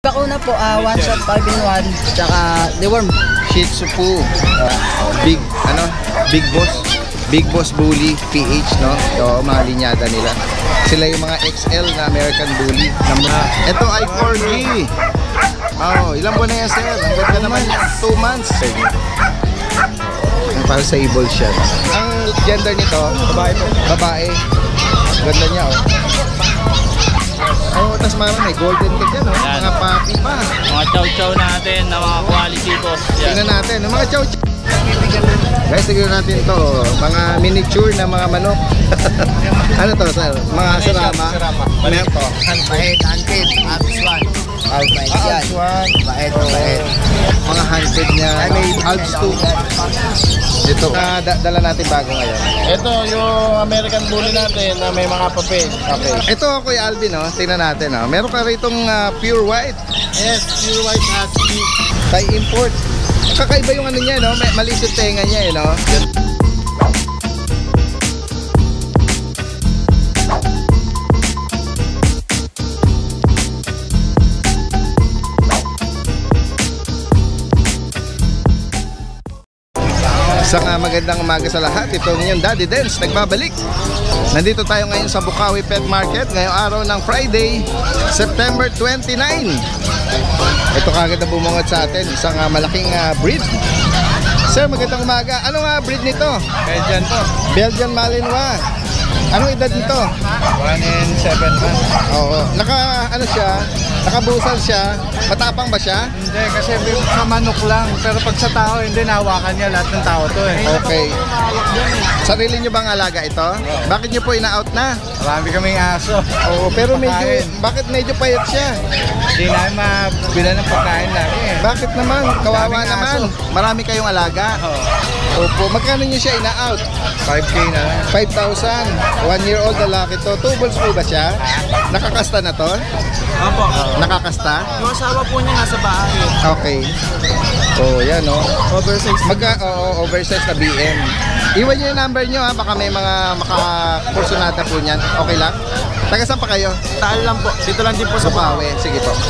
Bakuna po, one shot 5 in 1, tsaka deworm. Shih Tzu po. Big, Big Boss. Big Boss Bully PH, no? So, mga linyada nila. Sila yung mga XL na American Bully. Ito ay 4G. Oh, ilang buwan na yan, sir? Ang ganda naman yan. 2 months. Para sa able siya. Ang gender nito, babae po. Babae. Ganda niya, oh. Oh, tas may golden cake yan, oh. Mga puppy pa. Mga chow-chow natin na mga quality po. Tingnan natin, mga chow-chow. Guys, tignan natin to, mga miniature na mga manok. Ano to, sir? Mga sarama. Ano to? Bahit, hunted, Alps 1. Alps yan. Bahit. Mga hunted niya. May Alps 2. Ito, dala natin bago ngayon. Ito yung American Bully natin na may mga papel. Okay. Ito, Kuya Alvin, no? Tingnan natin, no? Meron ka ritong pure white. Yes, pure white husky. Thai import. Kakaiba yung ano niya, no? Maliit yung tenga niya, no? Isang magandang umaga sa lahat. Ito yung Daddy Dance nagbabalik. Nandito tayo ngayon sa Bukawi Pet Market ngayong araw ng Friday, September 29. Ito kagad na bumungot sa atin, isang malaking breed. Sir, magandang umaga. Anong breed nito? Belgian po. Belgian Malinois. Anong edad nito? 1 and 7 months. Oo. Nakabusan siya. Matapang ba siya? Hindi, kasi sa manok lang. Pero pag sa tao, hindi, nahawakan niya lahat ng tao to eh. Okay. Sarili nyo bang alaga ito? Bakit nyo po ina-out na? Marami kaming aso. Oo, pero bakit medyo payat siya? Hindi namin mabila ng pagkain lagi eh. Bakit naman? Kawawa Daming naman. aso. Marami kayong alaga. Opo, magkano nyo siya ina-out? 5K na lang. 5,000. 1 year old lalaki to. 2 balls po ba siya? Nakakasta na to? Opo. Nakakasta? Yung asawa po niya nasa bahay. Okay. Oh, yan oh. Oversize. Oversize na BM. Iwan nyo yung number nyo, ha. Baka may mga makakursunata po niyan. Okay lang? Taga saan pa kayo? Taal lang po. Dito lang din po sa Bukawi. Sige po.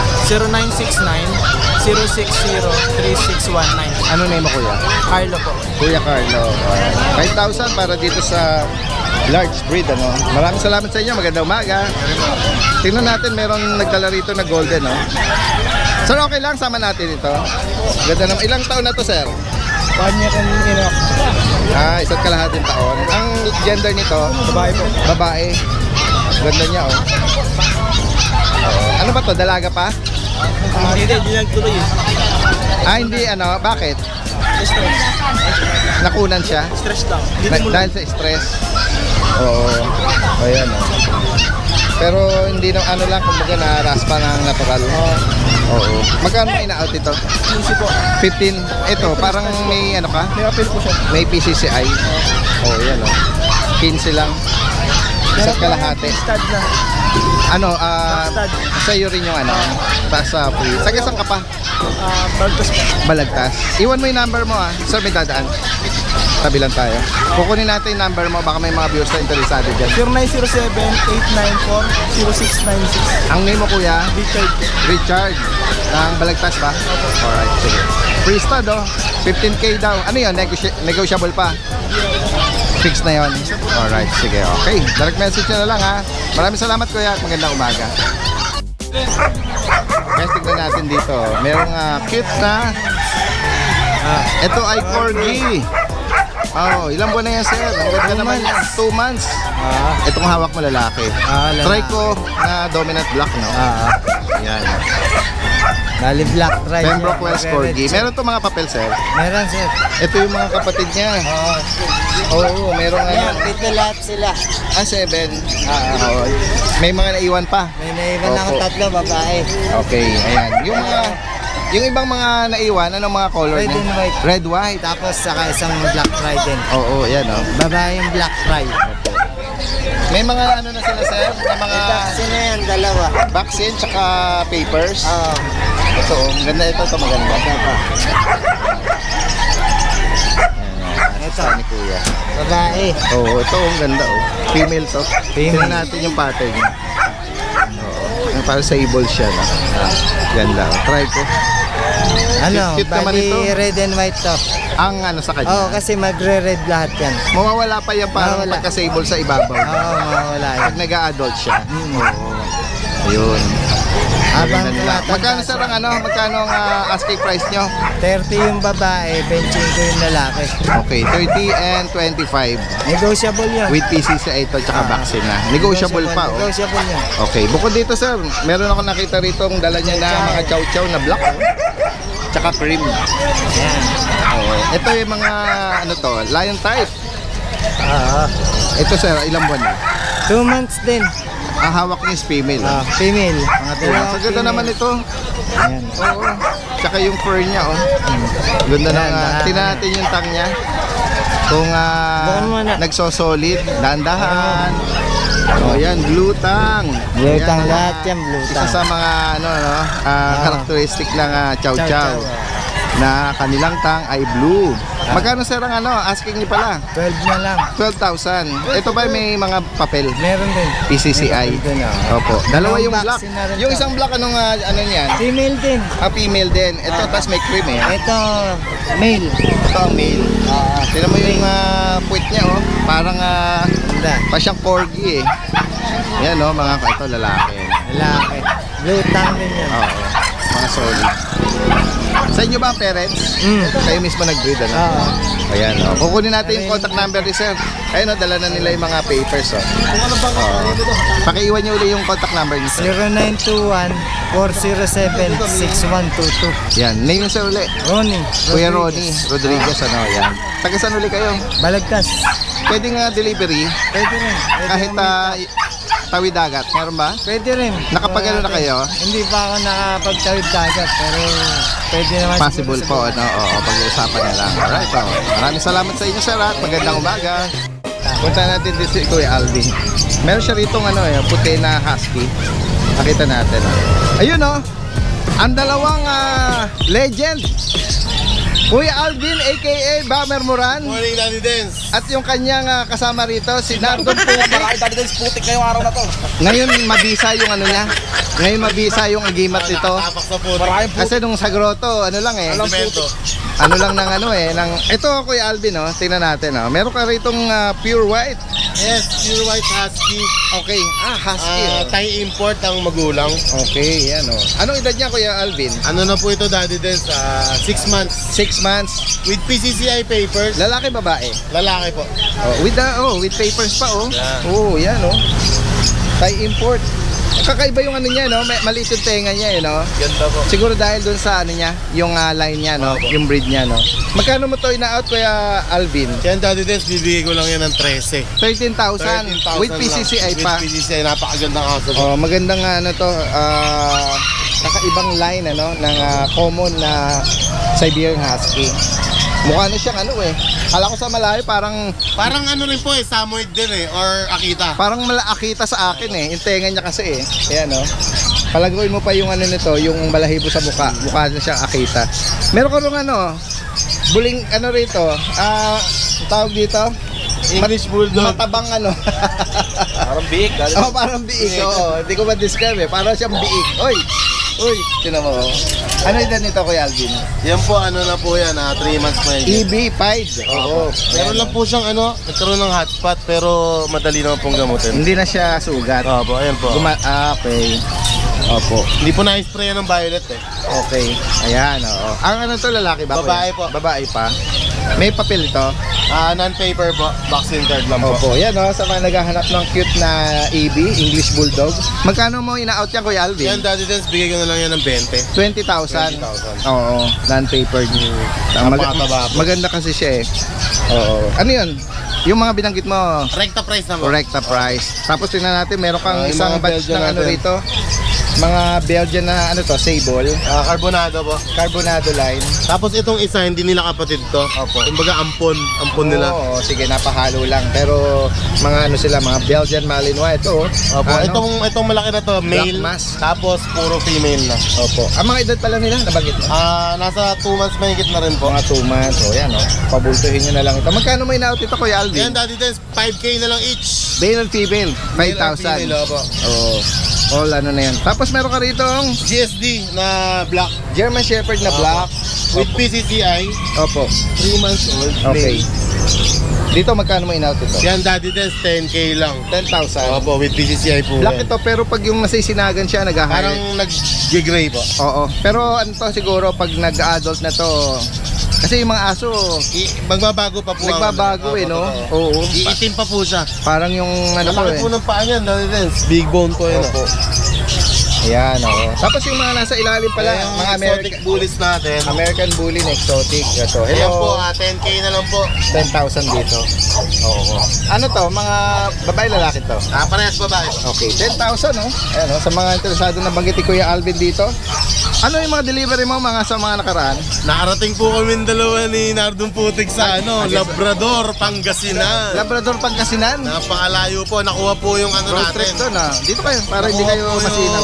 0969-060-3619. Ano name mo, kuya? Carlo po. Kuya Carlo. 5,000 para dito sa large breed, ano? Maraming salamat sa inyo. Magandang umaga. Tingnan natin, merong nagdala rito na golden, no? Sir, okay lang, sama natin ito. Ganda naman. Ilang taon na to, sir? 1 year and enough. Isa't kalahating taon. Ang gender nito? Babae po. Babae. Ganda niya, oh. Ano ba to? Dalaga pa? Hindi nagtuloy. Hindi, bakit? Stress. Nakunan siya? Stress lang. Dahil sa stress. Oo. Ayan, oh. Pero hindi na lang, kumbaga na-raspa ng natural. Oo. Magkano may ina-out ito? 15 po. 15. Ito, parang may ka? May appeal po siya. May PCCI. Yan, oh. 15 lang. Isa't kalahati. Stud na. Sa'yo rin yung sa free. Saan ka pa? Baltas po. Balagtas. Iwan mo yung number mo, ha. Sir, may dadaan. Tabi lang tayo. Kukunin natin yung number mo. Baka may mga viewers na interesado dyan. 0907-894-0696. Ang name mo, kuya? Richard. Richard. Ng Balagtas ba? Alright, sige. Free stud, oh. 15K daw. Ano yun? Negotiable pa? Fix na yon. Alright, sige. Okay. Direct message nyo na lang, ha. Maraming salamat, kuya, at magandang umaga. Guys, tignan natin dito. Merong cute na ito ay 4G. Ilang buwan na yan, sir? Ang ganda naman yan. 2 months. Itong hawak mo lalaki. Trico na dominant black, no? Yan. Dali black try. Pembroke Wells 4G. Meron to mga papel, sir? Meron, sir. Ito yung mga kapatid niya. Oo, meron Dito lahat sila. 7. May mga naiwan pa. May naiwan ako 3, babae. Okay, ayan. Yung ibang mga naiwan, anong mga color Red niya? and white. Red, white. Tapos saka isang black try din. Oo, yan, oh. Babae yung black try. May mga na sila, sir? May mga Vaccine na yan, 2. vaccine tsaka papers. Oo. Ito, ganda ito. Ito maganda. Ito ni kuya. Babae. Oo, ito ang ganda, oh. Female to. Female. Tingnan natin yung pattern niya. Oo. Para sa ibol siya, no? Ganda. Try ko. Ano, Cute naman bali ito. red and white to. Ang ano sa kanya. Oo, kasi magre-red lahat yan. Mawawala pa yan parang Mawawala. pagka-sable sa ibabaw. Oo, mawala yan. Pag nag-a-adult siya. Mm. Oo. Ayun. Habang Ganda nila. tumatanda Magkano sir siya. ang ano? Magkano ang asking price nyo? 30 yung babae, 25 yung lalaki. Okay, 30 and 25. Negotiable yan. With PCCI ito tsaka vaccine na. Negotiable pa. Oh. Negotiable yan. Okay, bukod dito sir, meron ako nakita rito ang dala niya na mga chow-chow na black. Oh. Tsaka cream. Yan. Oo. Ito yung mga ano to, lion type. Oo. Ito sir, ilang buwan na? 2 months din. Ang hawak niya is female. Female. Mga Sa ganda naman ito. Yan. Oo. Tsaka yung fur niya, oh. Ganda na nga. Tingnan natin yung tang niya. Kung Buksan mo na. nagsosolid, dahan-dahan. Oh, yan, blue tang. Blue Ayan. tang lahat yan, blue Isa tang. sa mga characteristic ng chow-chow na kanilang tang ay blue. Magkano sir ang asking niyo pala? 12 na lang. 12,000. Ito ba may mga papel? Meron din. PCCI. May papel din, Opo. Dalawa yung black. vaccine na rin Yung to. isang black anong ano niyan? Female din. Female din. Ito tas may cream eh. Ito, male. Ito ang male. Tingnan mo yung puwit niya oh. Parang Ganda. pa siyang corgi eh. Yan oh, mga ito lalaki. Lalaki. Blue tang din yan. Oo. Mga solid. Sa inyo ba ang parents? Kayo mismo nag-breed ano? Oo. Ayan oh. Kukunin natin yung contact number ni sir. Ayun oh, dala na nila yung mga papers oh. Pakiiwan niyo ulit yung contact number ni sir. 0921-407-6122. Yan, name yung sir ulit. Ronnie. Kuya Ronnie Rodriguez ano, yan. Taga saan ulit kayo? Balagtas. Pwede nga delivery Pwede rin. Pwede kahit tawid dagat. Meron ba? Pwede rin. Nakapag-ano na kayo? Hindi pa ako nakapagtawid dagat, pero pwede naman Possible siguro po, ano? Oo, pag-uusapan na lang. Alright, oh. Maraming salamat sa inyo, sir, at magandang umaga. Punta natin din si Kuya Alvin. Meron siya rito puti na husky. Nakita natin. Ayun, oh. Ang dalawang legend. Kuya Alvin, aka Bamer Moran. Morning, Daddy Dance. At yung kanyang kasama rito, si Nardon Putik. Daddy Dance, putik ngayong araw na to. Ngayon mabisa yung ano niya. Ngayon mabisa yung agimat nito. Tapak sa putik. Maraming putik. Kasi nung sa grotto, ano lang eh. Alimento. Ano lang ng ng ito Kuya Alvin oh, tingnan natin oh. Meron ka ritong pure white. Yes, pure white husky. Okay. Husky. Oh. Thai import ang magulang. Okay, yan oh. Anong edad niya Kuya Alvin? Ano na po ito, Daddy Dance? 6 months. 6 months. With PCCI papers. Lalaki babae? Lalaki po. Oh, with papers pa oh. Yeah. Oh, yan oh. Thai import. Kakaiba yung ano niya no, maliit yung tenga niya no. Ganda po. Siguro dahil doon sa ano niya, yung line niya no, yung breed niya no. Magkano mo to ina-out Kuya Alvin? Yan, Daddy Dance, bibigay ko lang yan ng 13. 13,000 with PCCI lang. pa. With PCCI, napakagandang aso po. Oh, magandang kakaibang line ng common na Siberian Husky. Mukha na siyang Kala ko sa malayo parang Parang ano rin po Samoyed din or Akita. parang malaakita sa akin yung tenga niya kasi Ayan oh. Palaguin mo pa yung nito, yung balahibo sa mukha. Mukha na siyang Akita. Meron ka rin buling rito. Tawag dito? English Bulldog. Matabang Parang biik. Oh, parang biik. Oo, hindi ko ma-describe Parang siyang biik. Uy, tinan mo. Ano edad nito Kuya Alvin? Yan po, ano na po yan, 3 months pa yun. EB5. Oo. Meron lang po siyang nagkaroon ng hotspot pero madali naman pong gamutin. Hindi na siya sugat. Opo, ayan po. Okay. Opo. Hindi po na-spray ng violet Okay. Ayan, oo. Ang to lalaki ba? Babae Kuya? po. Babae pa. May papel ito. Non-paper po, vaccine card lang po. Opo. Yan sa mga naghahanap ng cute na EB, English Bulldog. Magkano mo ina-out yan Kuya Alvin? Yan, Daddy Dance, bigay ko na lang yan ng 20. 20,000. 20,000. Oo, non-papered. Napakataba po. Maganda kasi siya Oo. Ano yun? Yung mga binanggit mo, Recta price naman. correcta price. Tapos tingnan natin, meron kang Yung isang mga batch Belgian ng natin. rito. Mga Belgian na sable. Carbonado po. Carbonado line. Tapos itong isa, hindi nila kapatid to. Opo. Kumbaga ampon nila. Oo, sige, napahalo lang. Pero mga mga Belgian Malinois. Ito Opo, itong malaki na to, male. mass. Tapos puro female na. Opo. Ang mga edad pala nila, nabanggit mo? Nasa 2 months mahigit na rin po. Mga 2 months. O yan, pabultuhin nyo na lang ito. Magkano may na-out ito, Kuya Alvin? Yan, Daddy Dance, 5K na lang each. Male and female, Male and 5,000. female, opo. Oo. All ano na yan. Tapos meron ka rito GSD na black German Shepherd na black. with PCCI, Opo. 3 months old. Okay. male. Dito magkano mo in-out ito? Yan, Daddy Dance, 10K lang. 10,000. Opo, with PCCI po. Black yan. ito, pero pag yung nasisinagan siya, Parang nag-highlight. nag-gray po. Oo. Pero ano to siguro, pag nag-adult na to, kasi yung mga aso, Magbabago pa po. ang- nagbabago eh, no? Opo, Oo. Iitim pa po siya. Parang yung ano po Malaki eh. po ng paa niyan, Daddy Dance. Big bone po yun. Opo. Ayan, oo. Tapos yung mga nasa ilalim pala, Yung mga exotic bullies natin. American Bully na exotic. Ito. Ayan po, Hello. 10K na lang po. 10,000 dito. Oo. Ano to? Mga babae lalaki to? Parehas babae. Okay, 10,000 no? Ayan, no? Sa mga interesado na banggit ni Kuya Alvin dito. Ano yung mga delivery mo mga sa mga nakaraan? Nakarating po kami dalawa ni Nardong Putik sa Labrador, Pangasinan. Labrador Pangasinan. Napakalayo po, nakuha po yung ano Road natin. trip doon ah. Dito kayo para hindi kayo masinaw.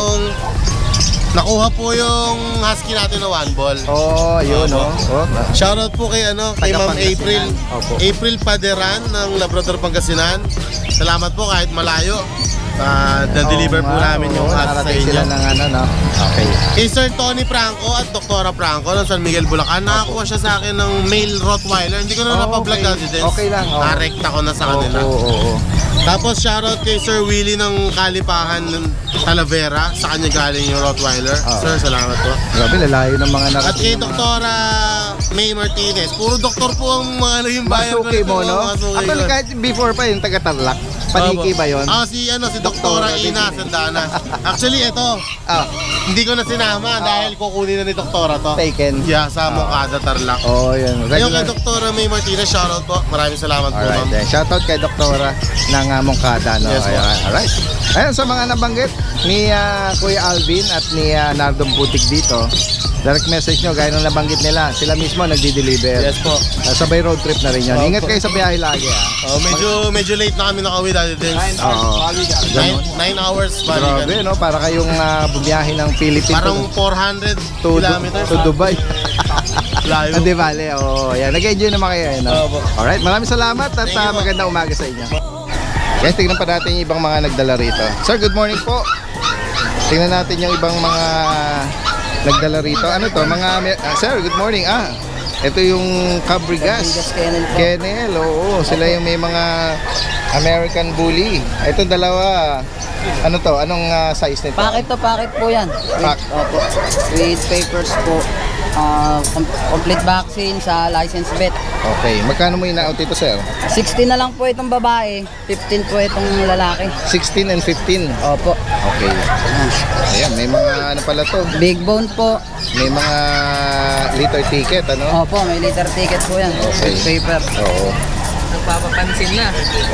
Nakuha po yung husky natin na 1 ball. Oh, yun no. Oh. Shoutout po kay kay Taga Ma'am Pangasinan. April. Opo. April Paderan ng Labrador Pangasinan. Salamat po kahit malayo. Na-deliver po namin yung husky sa nakarating inyo. sila ng ano no. Okay. Kay Sir Tony Franco at Doktora Franco ng San Miguel, Bulacan, nakakuha siya sa akin ng male Rottweiler. Hindi ko na napablog natin din. Okay lang. Oh. Narekta ko na sa kanila. Oo. Tapos shoutout kay Sir Willie ng Kalipahan ng Talavera. Sa kanya galing yung Rottweiler. Sir, salamat po. Grabe, lalayo ng mga At kay narating. Doktora May Martinez. Puro doktor po ang mga naging bayan Masuki mo, no? Masuki Actually, ko. kahit before pa yung taga-Tarlac. Paniki ba yun? Si Doktora Ina Sandana. Actually, ito, Ah, hindi ko na sinama dahil kukunin na ni Doktora to. taken. Yeah, sa Mokada Tarlac. Oh, yun. Yung kay Regular. Doktora May Martinez, shoutout po. Maraming salamat po, Alright, ma'am. then. Shoutout kay Doktora ng Mongkada, no? Yes, po. Ayan, alright. Ayan, sa mga nabanggit ni Kuya Alvin at ni Nardong Putik dito, direct message nyo, gaya nung nabanggit nila, sila mismo nagdi-deliver. Yes po. Sabay road trip na rin yun. Ingat kayo sa biyahe lagi, Medyo late na kami nakauwi dati din. Oo. 9 hours balikan. Grabe, no? Para kayong bumiyahe ng Philippines Parang 400 to, kilometers. to Dubai. Layo. Hindi bale, oo. Yan, nag-enjoy naman kayo, no? Opo. Alright, maraming salamat at Thank you po. magandang umaga sa inyo. Guys, tignan pa natin yung ibang mga nagdala rito. Sir, good morning po. Tingnan natin yung ibang mga nagdala rito. Ano to? Sir, good morning. Ito yung Cabrigas. Kennel, oo. Sila yung may mga American Bully. Ito dalawa. Ano to? Anong size nito? Packet po yan. Pack. Opo. With papers po. Complete vaccine sa license vet. Okay. Magkano mo in-out ito, sir? 16 na lang po itong babae. 15 po itong lalaki. 16 and 15. Opo. Okay. Ayan, may mga ano pala to. Big bone po. May mga liter ticket, ano? Opo, may liter ticket po yan. Okay. With paper. Oo. Nagpapapansin na.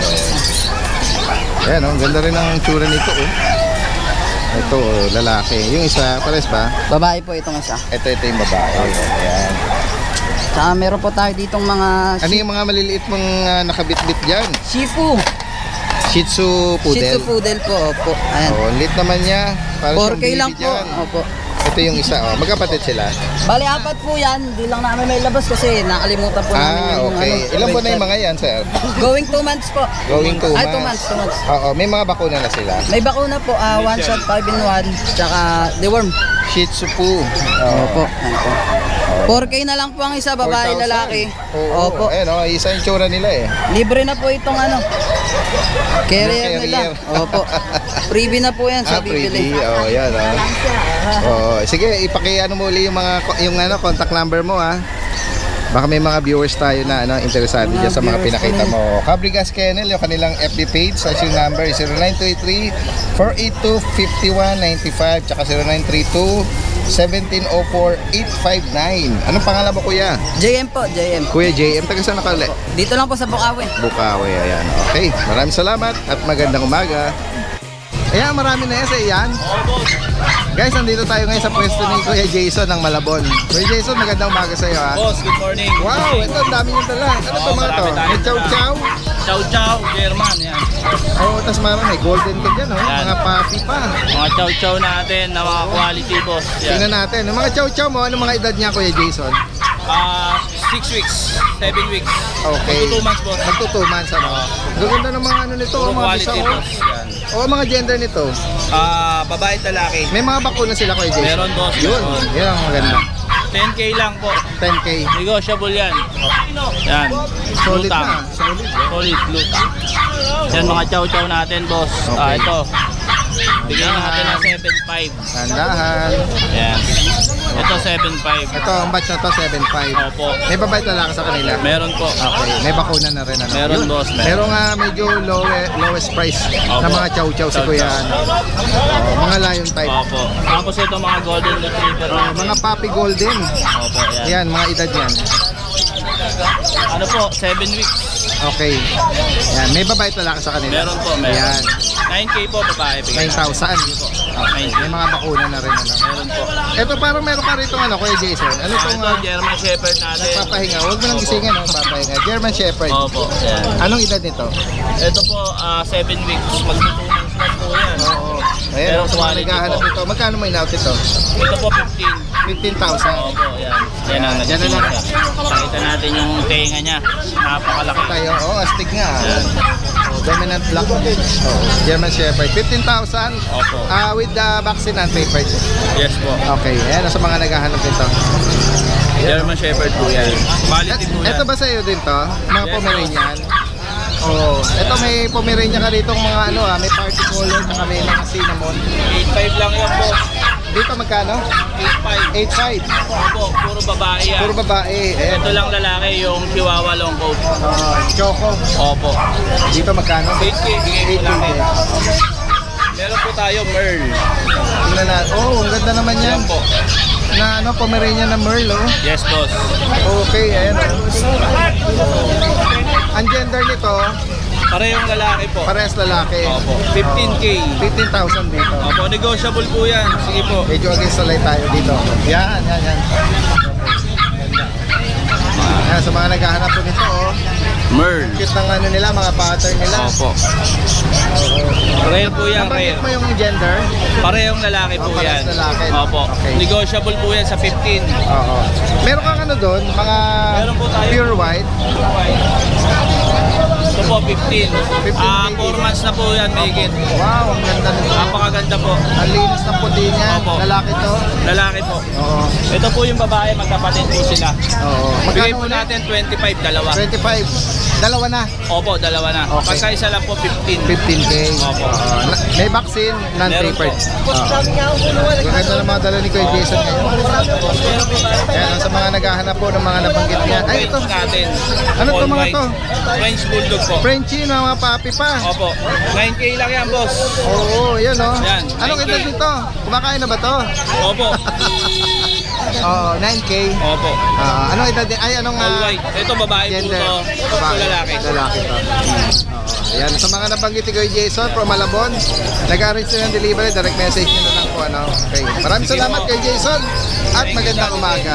Ayan, ang ganda rin ang tsura nito, oh. Ito, lalaki. Yung isa, pares ba? Babae po itong isa. Ito yung babae. Ayan. Saka meron po tayo ditong mga Ano yung mga maliliit mong nakabit-bit dyan? Shifu. Shih Tzu Shih Tzu Poodle. Poodle po. Opo. Ayan. Oh, lit naman niya. Para 4K lang po. Opo. Ito yung isa, oh. Magkapatid sila. Bali, apat po yan. Di lang namin may labas kasi nakalimutan po namin yung okay. Ilan po na yung register. mga yan, sir? Going 2 months po. Going 2 months. Ay, 2 months, 2 months. Oo, may mga bakuna na sila. May bakuna po, 1 shot, 5 in 1, tsaka deworm. Shih Tzu po. Opo. Ano po. 4K na lang po ang isa, babae, 4,000. lalaki. Oo. Opo. Ayun, oh, isa yung tsura nila eh. Libre na po itong carrier Yung nila. carrier. Opo. Freebie na po yan sa bibili. Pretty. Oh, yan, oh. Oh, sige, ipaki-ano mo uli yung contact number mo, ha. Baka may mga viewers tayo na interesado Mga dyan sa mga viewers pinakita kami. mo. Cabrigas Kennel, yung kanilang FB page. Sa yung number is 0923-482-5195 tsaka 0932-1704-859. Anong pangalan mo, kuya? JM po, JM. Kuya JM, taga saan nakali? Dito lang po sa Bukawi. Bukawi, ayan. Okay, maraming salamat at magandang umaga. Ayan, marami na yan sa iyan. Guys, nandito tayo ngayon sa pwesto ni Kuya Jason ng Malabon. Kuya Jason, magandang umaga sa iyo, ha. Boss, good morning. Wow, ito, ang dami niyong dala. Ano to mga to? marami May tayo. chow-chow. Chow Chow, German, yan. Oo, tas may golden ka dyan, oh. Yan. Mga puppy pa. Mga Chow Chow natin na mga quality, boss. Yan. Tingnan natin. Yung mga chow-chow mo, ano mga edad niya, Kuya Jason? 6 weeks, 7 weeks. Okay. Magto 2 months, boss. Magto 2 months, ano? Gaganda ng mga ano nito, Puro mga quality, bisa, boss. Yan. O mga gender nito. Babae at lalaki. May mga bakuna sila Kuya Jason. Meron, boss. Yun, Meron. yun ang maganda. 10K lang po. 10K. Negotiable yan. Yan. Solid Blue tang. na, solid. Solid blue tang. Yan mga chow-chow natin, boss. Okay. Ito. Bigyan natin ng 7.5. Tandahan. Yan. Ito 7.5. Ito, ang batch na to, 7.5. Opo. May babae lalaki sa kanila. Meron po. Okay, may bakuna na rin. Ano? Meron, Yun. boss, meron. Pero nga medyo lowest price na Opo. mga chow-chow si Chow-chow. Kuya. Ano. Mga lion type. Opo. Tapos ito mga golden retriever natin. Mga puppy golden. Opo, yan. Yan, mga edad yan. Ano po, 7 weeks. Okay. Yan, may babae lalaki sa kanila. Meron po, meron. Yan, 9K po, babae. Bigyan. 9,000. Okay, may mga bakuna na rin. Ano. Meron po. Ito parang meron pa rito ano, Kuya Jason. Ano itong Ito, German Shepherd natin. papahinga? Huwag mo nang gisingin, no? Papahinga. German Shepherd. Opo, yan. Anong edad nito? Ito po, 7 weeks. Magtutunan sila po yan. Oo. Ayan, Pero sa mga quality naghahanap po. nito. Magkano mo in-out ito? Ito po, 15. 15,000. Opo, yan. Yan ang Yan na lang. Pakita natin yung tenga niya. Napakalaki. Tayo, astig nga. Yan. Dominant black. German Shepherd. 15,000. Opo. With the vaccine and paper. Yes po. Okay, ayan sa mga naghahanap nito. German Shepherd po yan. Quality po yan. Ito ba sa iyo din to? Mga Yes, Pomeranian? Oo. Ito may Pomeranian ka rito mga ano may party color na may mga cinnamon. 8.5 lang yan po. Dito magkano? 8.5. 8.5. Opo, puro babae yan. Puro babae. Ayan. Ito lang lalaki, yung Chihuahua long coat. Choco. Opo. Dito magkano? 8K, bigay ko lang 8K. eh. Meron po tayo Merl. Tingnan natin. Oh, ang ganda naman yan. Yan po. Na ano, Pomeranian na Merl, oh. Yes, boss. Okay, ayan. Ang gender nito, Parehong lalaki po. parehas lalaki. Opo. 15K. 15,000 dito. Opo, negotiable po yan. Sige po. Medyo against the light tayo dito. Yan, yan, yan. Yan, sa mga naghahanap po nito, oh. Merl. Cute ng ano nila, mga pattern nila. Opo. Rare po yan, Nabanggit rare. mo yung gender? Parehong lalaki po parehas yan. lalaki. Opo. Okay. Negotiable po yan sa 15. Oo. Meron kang ano doon, mga Meron po tayo. pure white. Ito po, 15. 15K. 4 months na po yan, Megit. Wow, ang ganda nito. Napakaganda po. Ang linis ng puti niya. Opo. Lalaki to. Lalaki po. Oo. Ito po yung babae, magkapatid po sila. Oo. Bigay Magkano po ulit? natin 25, dalawa. 25. Dalawa na. Opo, dalawa na. Okay. Pagka isa lang po, 15. 15K. Opo. May vaccine, non-papered. Maganda ng mga dala ni Kuya Jason ngayon. Yan, sa mga naghahanap po ng mga nabanggit niya. Ay, ito. French natin. Ano to, All mga white. to? French Bulldog po. Frenchie na mga papi pa. Opo. 9K lang yan, boss. Oo, yan o. Yan, Anong 9K. edad nito? Kumakain na ba to? Opo. Oo, 9K. Opo. Anong edad din? Ay, anong All white. Ito babae po gender? to. Ito lalaki. Lalaki to. Yan, sa mga nabanggit ni Kuya Jason from Malabon, nag-arrange na ng delivery, direct message nyo na lang po. Ano? Okay. Maraming salamat kay Jason at magandang umaga.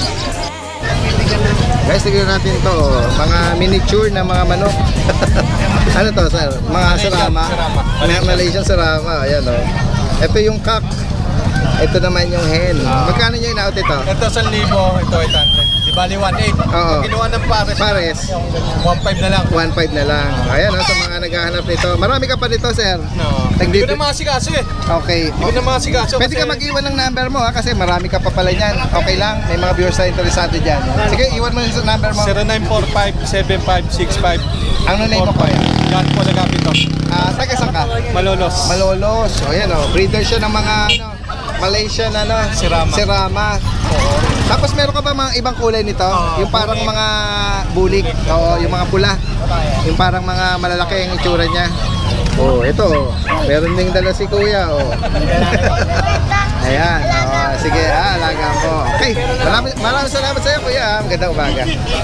Guys, tignan natin to, mga miniature na mga manok. Ano to, sir? Mga sarama. Malaysian sarama. Ayan o. Ito yung cock. Ito naman yung hen. Magkano nyo in-out ito? Ito 1,000, ito 800. Di bali 1,800. Oo. Kinuha ng pares. Pares. 1,500 na lang. 1.5 na lang. Ayan o, sa mga naghahanap nito. Marami ka pa dito, sir. No. Hindi ko na makasikaso eh. Okay. Hindi ko na makasikaso. Pwede ka mag-iwan ng number mo ha, kasi marami ka pa pala niyan. Okay lang, may mga viewers na interesado dyan. Sige, iwan mo yung number mo. 0945-7565. Ang name mo pa yan? Yan po nagapit to. Taga saan ka? Malolos. Malolos. O yan o, breeder siya ng mga ano, Malaysian ano, Sirama. Sirama. Oo. Tapos meron ka ba mga ibang kulay nito? Yung parang mga bulik. Oo, yung mga pula. Yung parang mga malalaki ang itsura niya. Oh, ito. Meron ding dala si Kuya. Oh. Ayan. Oh, sige, alaga mo. Okay. Maraming salamat sa iyo, Kuya. Magandang umaga.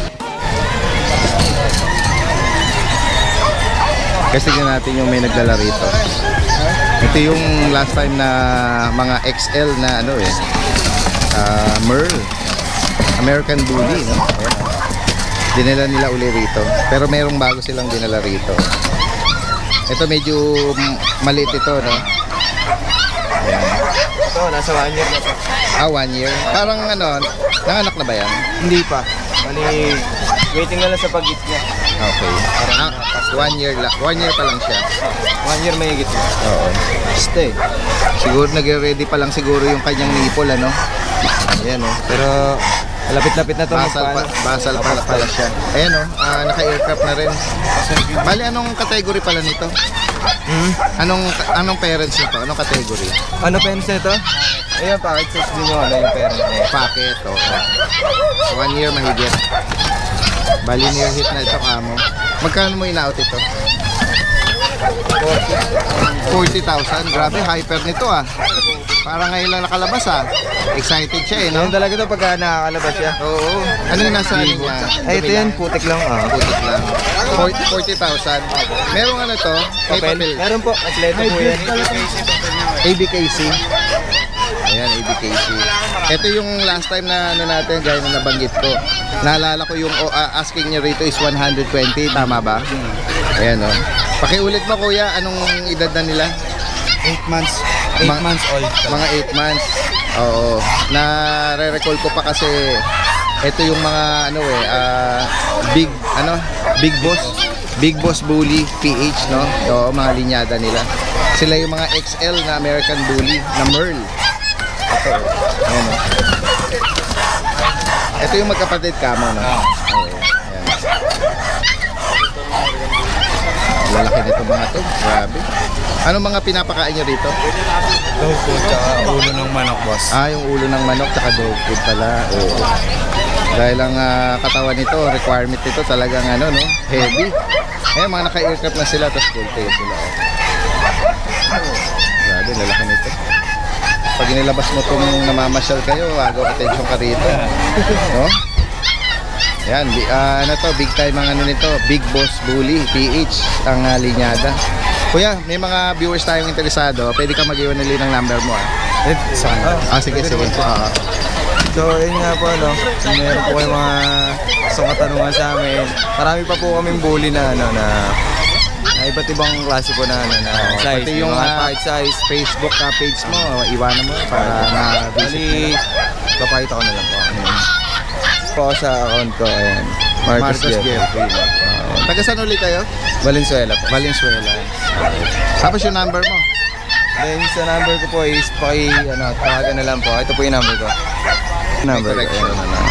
Kasi tingnan natin yung may nagdala rito. Ito yung last time na mga XL na ano Merl. American Bully, no? Ayan, oh. Dinala nila uli rito. Pero merong bago silang dinala rito. Ito medyo maliit ito, no? Ayan. Ito, nasa 1 year na to. 1 year. Parang ano, nanganak na ba yan? Hindi pa. Bali, waiting na lang sa pag-eat niya. Okay. 1 year lang. 1 year pa lang siya. 1 year may higit na. Oo. Stay. Siguro nagre-ready pa lang siguro yung kanyang nipple, ano? Ayan, oh. Pero, lapit-lapit na ito. Basal pala siya. Ayan, oh. Naka-aircraft na rin. Bali, anong category pala nito? Anong parents nito? Anong category? Ano pens na ito? Ayan, packet sex din mo. Ano yung parent niya? Packet, okay. 1 year mahigit. Bali near hit na ito, kamo. Magkano mo in-out ito? 40,000. Grabe, hyper nito ah. Parang ngayon lang nakalabas ah. Excited siya eh, no? Ayun talaga ito pagka nakakalabas siya. Oo. Ano yung nasa ano niya? Ay, ito yan, putik lang. Putik lang. 40,000. Merong ano to? May papel. Meron po, atleto po yan. ABKC. Ayan, ABKC. Ito yung last time na ano natin, gaya na nabanggit ko. Naalala ko yung asking niya rito is 120, tama ba? Ayan, oh. Pakiulit mo kuya, anong edad na nila? 8 months. 8 months old. Mga 8 months. Oo. Na-recall ko pa kasi ito yung mga ano Big Boss Bully PH, no? Oo, mga linyada nila. Sila yung mga XL na American Bully na Merl. Ito, ayan, oh. Ito yung magkapatid kamo, no? Oo. Ayan. Lalaki nito mga to. Grabe. Anong mga pinapakain nyo rito? Dog food, tsaka ulo ng manok, boss. Yung ulo ng manok tsaka dog food pala. Oo. Dahil ang katawan nito, requirement nito talagang ano, no? Heavy. Mga naka-aircraft na sila, tapos full tail sila. Grabe, lalaki nito. Pag inilabas mo itong namamasyal kayo, agaw attention ka rito. No? Yan, ano to, big time ang ano nito, Big Boss Bully PH ang linyada. Kuya, may mga viewers tayong interesado. Pwede ka mag-iwan nila ng number mo sige. So, yun nga po, no? Meron po kayong mga gustong katanungan sa amin. Marami pa po kaming bully na, ano, na iba't ibang klase po na, size. Pati yung mga packet size. Facebook page mo, iwanan mo para Bali, papakita ko na lang po. Po sa account ko, ayan. Marcos Jeffrey. Taga saan ulit kayo? Valenzuela po. Valenzuela. Tapos yung number mo? Then sa number ko po is tawagan na lang po. Ito po yung number ko. Number ko. Ayan na.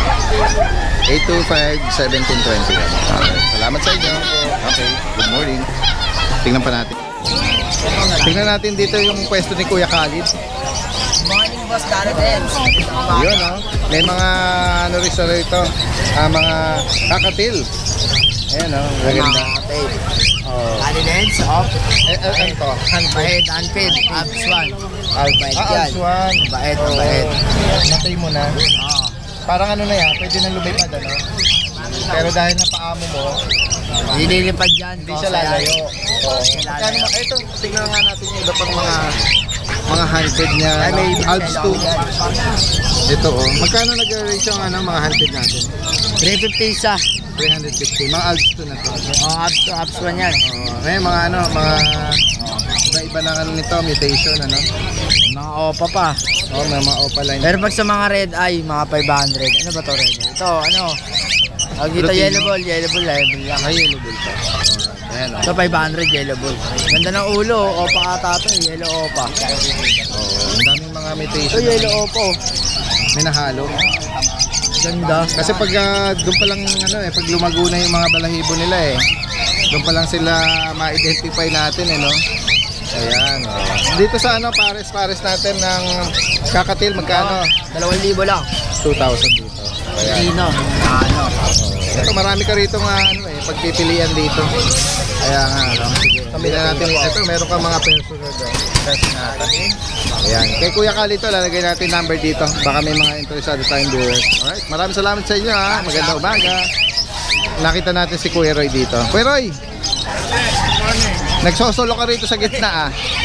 825-1720. Salamat sa inyo. Okay, good morning. Tingnan pa natin. Tingnan natin dito yung pwesto ni Kuya Khalid. Morning, boss. Daredens. Yun, no? May mga ano rin sa rito. Mga kakatil. Ayan, no? Maganda. Daredens, off. Ano to? Bait, unpaid, abs one. Bait yan. Alswan. Bait. Natay mo na. Parang ano na yan, pwede nang lumipad, ano? Pero dahil napaamo mo, Nililipad yan. hindi siya lalayo. Magkano ba? Ito, tingnan nga natin yung iba pang mga hunted niya. May Alps 2. Ito, oh. Magkano nag-range yung mga hunted natin? 350 isa. 350. Mga Alps 2 na to. Abs one yan. May mga iba-iba na nito, mutation, ano? Mga opa pa. May mga opa line. Pero pag sa mga red eye, mga 500. Ano ba to red eye? Ito, dito yellow ball level lang. Ay, yellow bull pa. Ayan, oh. Ito 500 yellow ball. Ganda ng ulo, opa ata to, yellow opa. Ang daming mga mutation. Ito yellow opa. May nahalo. Ganda. Kasi pag doon pa lang pag lumago na yung mga balahibo nila doon pa lang sila ma-identify natin no. Ayan. Dito sa pares natin ng kakatil magkano? 2,000 lang. 2,000 dito. Ayan. Dino. Ito marami ka rito pagpipilian dito. Kaya nga sige. Sabi na natin ito meron ka mga personal natin. Ayan. Kay Kuya Khalid to lalagay natin number dito. Baka may mga interesado tayong viewers. Alright. Maraming salamat sa inyo Magandang umaga. Nakita natin si Kuya Roy dito. Kuya Roy! Nagsosolo ka rito sa gitna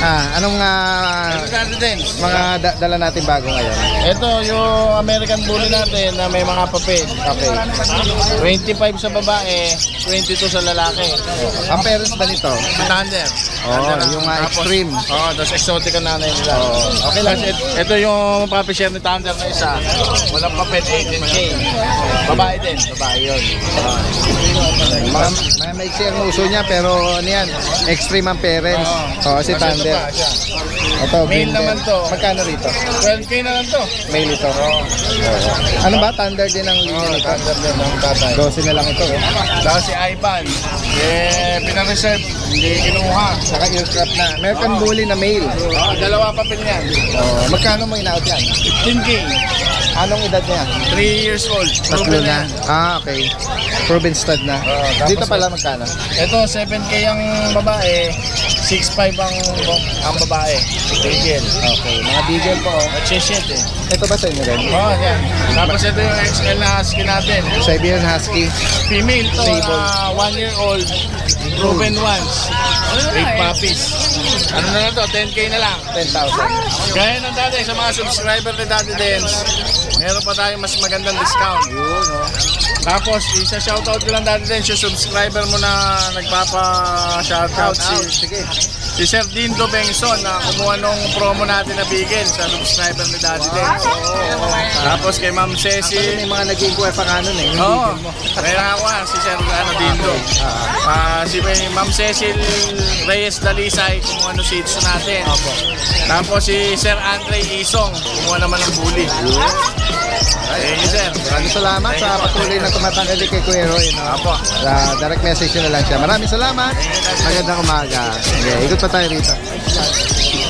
Anong Dati din. mga dala natin bago ngayon? Ito yung American Bully natin na may mga papel. Okay. 25 sa babae, 22 sa lalaki. Ang parents ba nito? Thunder. Yung extreme. Tapos exotic ang nanay nila. Okay lang. Ito yung puppy share ni Thunder na isa. Walang papel, 18K. Babae din. Babae yun. May maiksi ang uso niya pero ano yan, extreme ang parents. Si Thunder. Ito, Male Binder. naman to. Magkano rito? 12K na lang to. Male ito. Ano ba? Thunder din ang linya nito? Thunder din ang tatay. 12 na lang ito. Tapos si Ivan, pinareserve, hindi kinuha. Saka earcraft na. American Bully na male. Dalawa papel niyan. Magkano mo inaot yan? 15K. Anong edad niya? 3 years old. Tatlo Proven na. Okay. Proven stud na. tapos Dito pala magkano? Ito, 7K ang babae, 6'5 ang babae. Beagle. Okay. Mga bigel po. Nag-shit eh. Ito ba sa inyo rin? Yan. Tapos ito yung XL na husky natin. Siberian Husky. Female to, Sable. 1 year old. Proven once. 8 puppies. Ano na lang to? 10K na lang. 10,000. Gaya ng dati, sa mga subscriber ni Daddy Dens, meron pa tayong mas magandang discount. Tapos, isa-shoutout ko lang Daddy Dens, yung subscriber mo na nagpapa-shoutout si Sir Dindo Bengson na kumuha nung promo natin na Bigel sa subscriber ni Daddy Dens. Tapos kay Ma'am Cecil. May mga nag-inquire pa kanon eh. Oo, kaya ako si Sir Dindo. Si Ma'am Cecil Reyes Dalisay, kumuha ng seeds natin. Tapos si Sir Andre Isong, kumuha naman ng bully. Thank you, sir. Maraming salamat sa patuloy na tumatanggal kay Kuya Roy. No? Direct message nyo na lang siya. Maraming salamat. Magandang umaga. Okay, ikot pa tayo rito.